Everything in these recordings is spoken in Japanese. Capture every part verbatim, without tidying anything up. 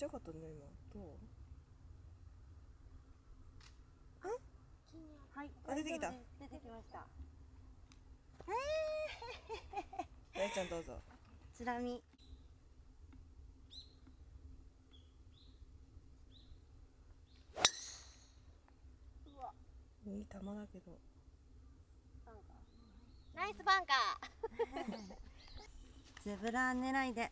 ちゃ良かったね今。どう？ はい。 あ、出てきた。 出てきました。 やいちゃんどうぞ。 つらみ。うわ。 いい球だけど。 ナイスバンカー。ゼブラ狙いで。はい。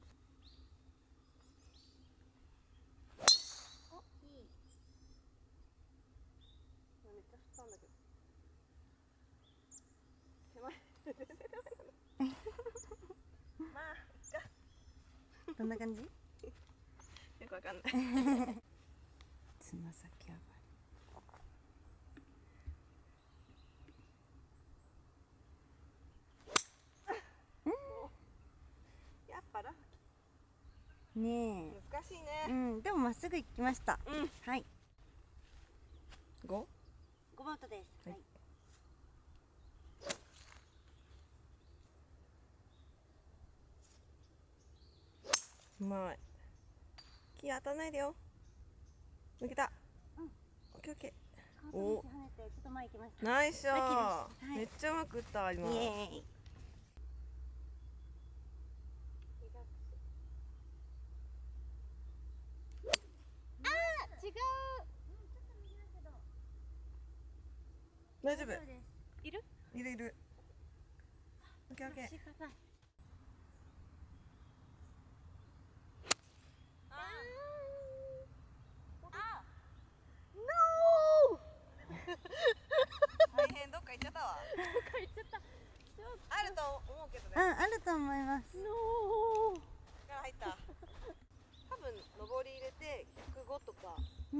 お、いい。めっちゃ振ったんだけど。手前。まあ、どんな感じ？よくわかんない。 つま先上がり。 やっぱな。 ねえ。 難しいね。 うん、でもまっすぐ行きました。 うん。 はい。 五？ 五番ウッドです。はい。 うまい。木当たんないでよ。抜けた。 うん。 オッケーオッケー。 お。跳ねてちょっと前行きました。 ナイスショー。 はい、 めっちゃうまく打った今。 イエーイ。あー、違う。 大丈夫。 いる？ いるいる。オッケーオッケー。大変、どっか行っちゃったわ。どっか行っちゃった。あると思うけどね。 うん、あると思います。 から入った。多分上り入れてひゃくごとか。 うん。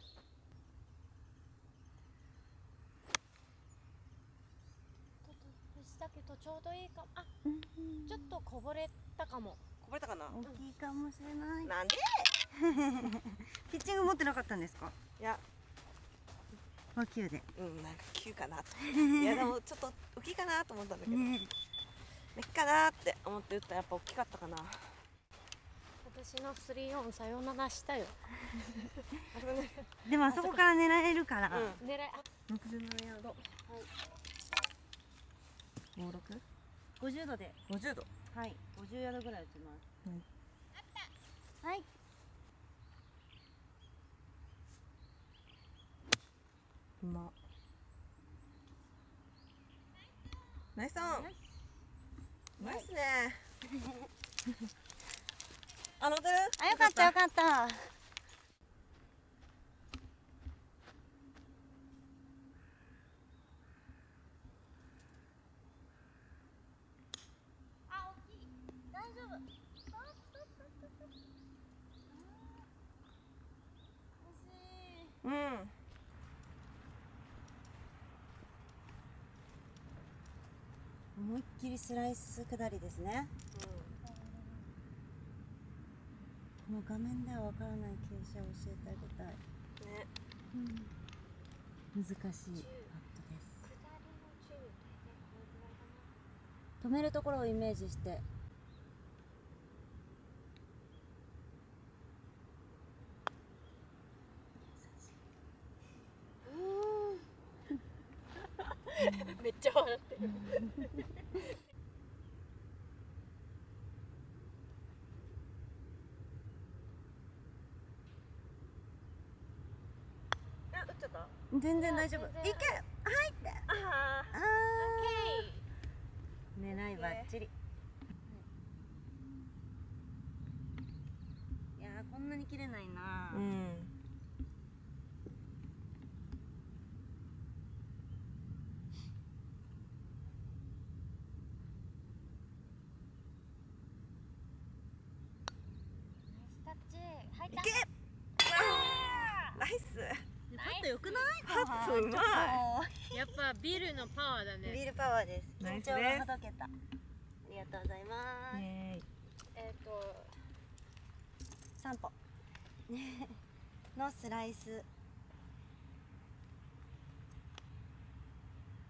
だけどちょうどいいかも。あ、ちょっとこぼれたかも。 こぼれたかな。 大きいかもしれない。 なんで？ ピッチング持ってなかったんですか？ いや。 きゅうで。 うん、なんかきゅうかなと。いやでもちょっと大きいかなと思ったんだけど。ね。大きいかなって思って打ったらやっぱ大きかったかな。 私のスリーオンさよならしたよ。 でもあそこから狙えるから。 うん、狙い。 六十七ヤード。はい。五六。五十度で。 五十度。 はい。五十ヤードぐらい打ちます。うん、あった。はい。 うま。ナイスオン。ナイスね。あ、乗ってる？ あ、よかったよかった。あ、大きい。大丈夫。ストップストップストップストップ。惜しい。 うん。 思いっきりスライス下りですね。うん、もう画面ではわからない傾斜を教えてあげたい。 ね。 うん、難しいパットです。止めるところをイメージして。 めっちゃ笑ってる。 あ、打っちゃった。 全然大丈夫。いけ、入って。ああ。狙いバッチリ。いやー、こんなに切れないな。 うん。 入った。 いけ。ナイス。 パット良くない？ パットうまい。やっぱビルのパワーだね。 ビールパワーです。 ナイスです。 緊張がほどけた。ありがとうございます。 えっと散歩のスライス。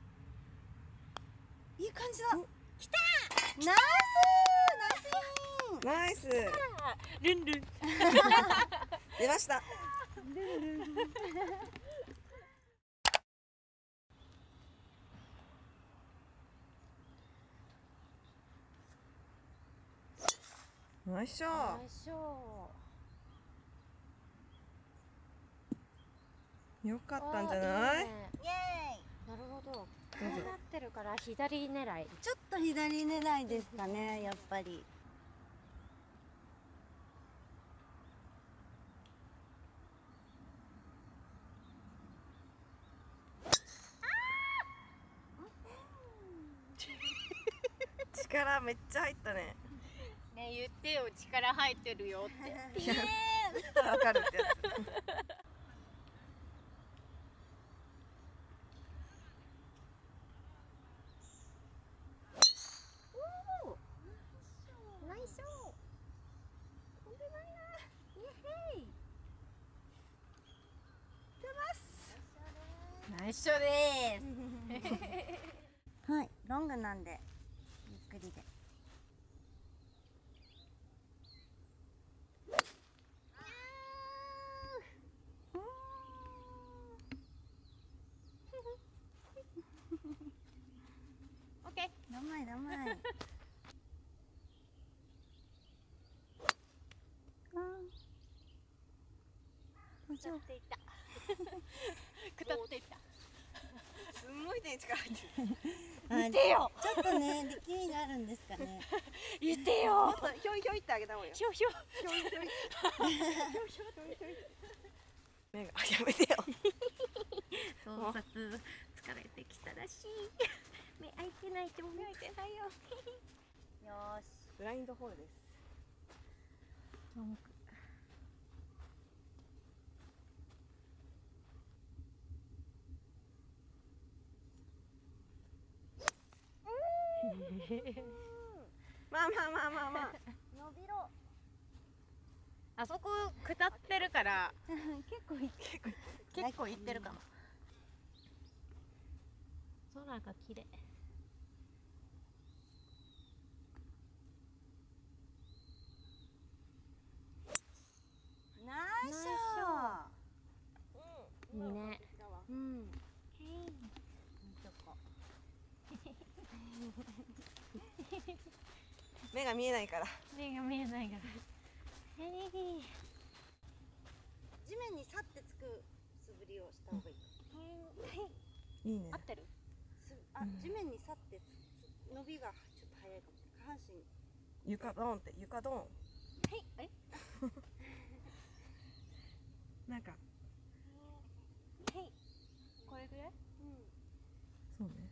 いい感じだ。きたー。ナイスナイスイン。 ナイス。 ルンルン。 出ました。ナイスショー。 ナイスショー。 よかったんじゃない？ いいね。 イエなるほど。こどうぞうなってるから左狙い。 ーイ。ちょっと左狙いですかね、やっぱり。 力めっちゃ入ったね。 ね、言ってよ、力入ってるよって。 いや、打ったらわかるってやつ。 ナイスショー。飛んでないな。イエヘイ。ナイスショーです。 はい、ロングなんでゆっくりで。 オッケー。 だまいだまい。あー、 下っていった。下っていった。 すんごいね、力入ってる。 言ってよ。 ちょっとね、力みがあるんですかね。 言ってよ。 もっとひょいひょいってあげた方がいいよ。 ひょひょ。 ひょいひょい。ひょいひょいひょい。目が、やめてよ。 盗撮疲れてきたらしい。目開いてないと思う。目開いてないよ。 よーし。 ブラインドホールです。 ロング。 まあまあまあまあまあ。 伸びろ。 あそこ下ってるから結構いってる。 結構いってるかも。空が綺麗。 ナイスショー。 いいね。 うん。 目が見えないから。 目が見えないから。 地面にさってつく素振りをした方がいい。 いいね合。ってる？ すあ、地面にさってつ伸びがちょっと早いかも。下半身。 床ドーンって床ドーン。 はい。え？ なんか。 はい。これぐらい？ うん。 そうね。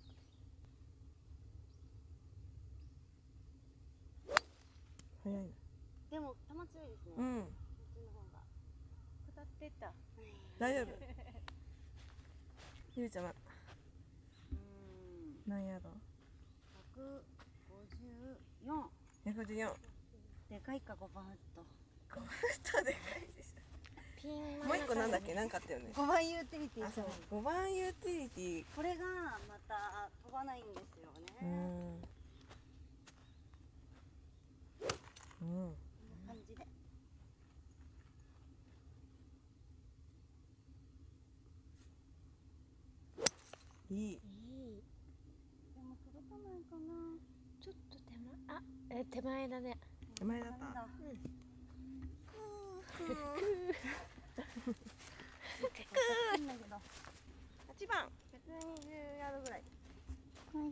早いな。 でも球強いですね。 うん。 こっちの方が。 下ってった。 大丈夫。ゆうちゃんはうん。 何ヤード？ 百五十四。 百五十四。 でかいか五番ウッド。 この人でかいでしょ。 ピンもう一個なんだっけ、なんかあったよね。 五番ユーティリティ。 あ、そう。五番ユーティリティ。 これがまた飛ばないんですよね。 うん。うん。 こんな感じで。 いい。 いい。 でも届かないかな。 ちょっと手前。あ、え、手前だね。 手前だった。 ダメだ。いいんだけど。 八番。百二十ヤードぐらい。 はい。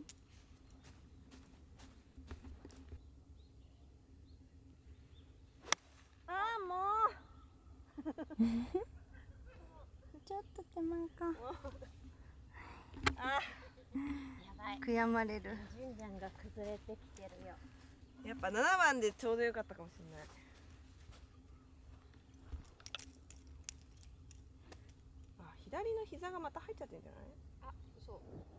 ああ、もう。 ちょっと手前か。 あやばい。 悔やまれる。 じゅんちゃんが崩れてきてるよ。 ー、やっぱ七番でちょうど良かったかもしれない。あ、左の膝がまた入っちゃってんじゃない？ あ、そう。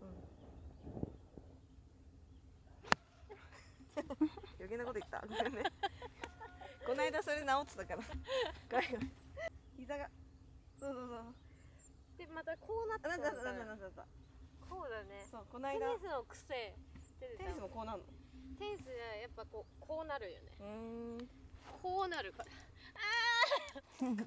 余計なこと言った。ごめんね。この間それ直ってたから。ごめんごめん。膝が。そうそうそう。 で、またこうなっあ、なんだなんだたんだ。 なんだなんだ。 こうだね。 そう、この間。 テニスの癖。 テニスもこうなるの。 テフェンスはやっぱこうこうなるよね。 うーん。 こうなるから。ああ。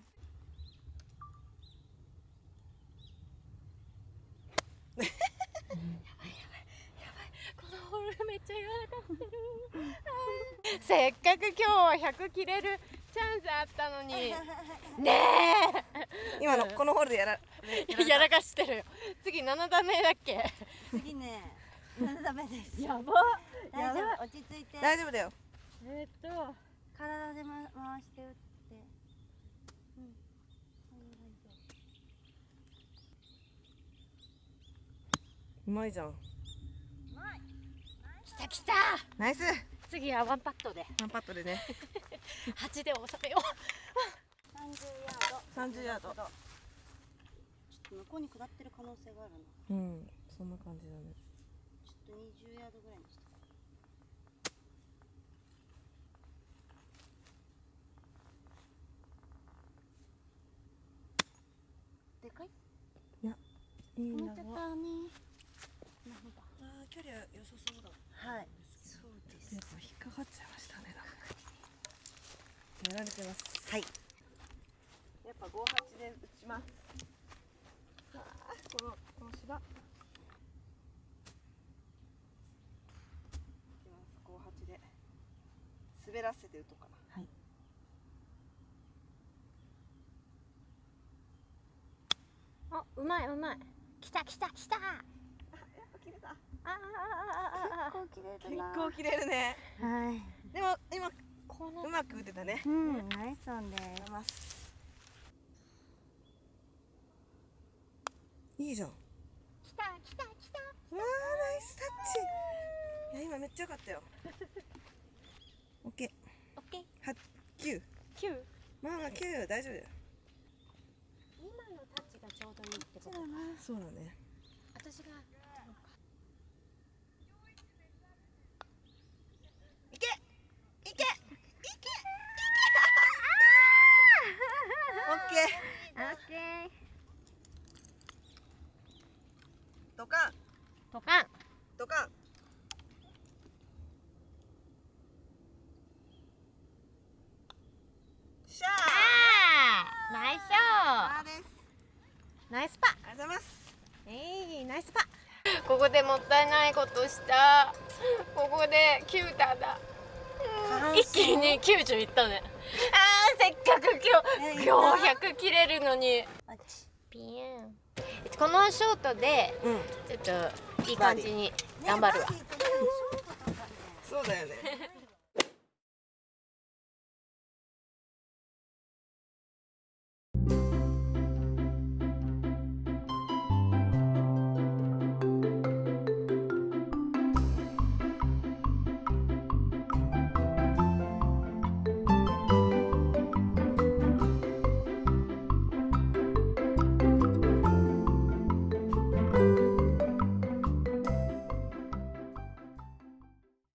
このホールめっちゃ柔らかくてる。せっかく今日ひゃく切れるチャンスあったのにねえ今のこのホールでやらやらかしてるよ。次なな打目だっけ。 次ねなな打目です。 やば大丈夫、落ち着いて。 大丈夫だよ。 えーっと体で、ま、回して打って。うん。 うまいじゃん。 来た来た。 ナイス。 次はワンパットでワンパットでね。 はちで収めよう。 さんじゅうヤード。 さんじゅうヤード。 ちょっと向こうに下ってる可能性があるな。 うん、そんな感じだね。 ちょっとにじゅうヤードぐらいにして。でかい？ いや、いいな。 止めちゃったね。 ああ、距離は良さそうだ。 はい。そうです。 やっぱ引っかかっちゃいましたね。やられてます。 はい。 やっぱ五八で打ちます。さあ、このこの芝。いきます。五八で滑らせて打とうかな。 はい。 あ、うまいうまい。来た来た来た。 あ、やっぱ切れた。 ああああああ。 結構切れ結るな。 構切れるね。 はい。 でも今このうまく打てたね。 うん、ナイスオンです。 ありがとうございます。いいじゃん。 来た来た来た。 わあ、ナイスタッチ。いや、今めっちゃ良かったよ。オッケー。 オッケー。 は、九。 九。 まあまあ九、大丈夫だよ。 今のタッチがちょうどいいってことか。 そうだね。 私が。 いけ。いけ。いけ。いけ。オッケー。 オッケー。 ドカン。 ドカン。 ドカン。シャー。 あー、ナイスショあーです。 ー。ナイスパ。 ありがとうございます。 えい、ナイスパ。ここでもったいないことした。ここできゅう打だ。一気にきゅうじゅういったね。あー、せっかく今日今日ひゃく切れるのに。ピエン。このショートでうん。 ちょっといい感じに頑張るわ。 そうだよね。